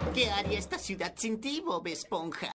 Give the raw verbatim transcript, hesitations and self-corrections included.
¿Qué haría esta ciudad sin ti, Bob Esponja?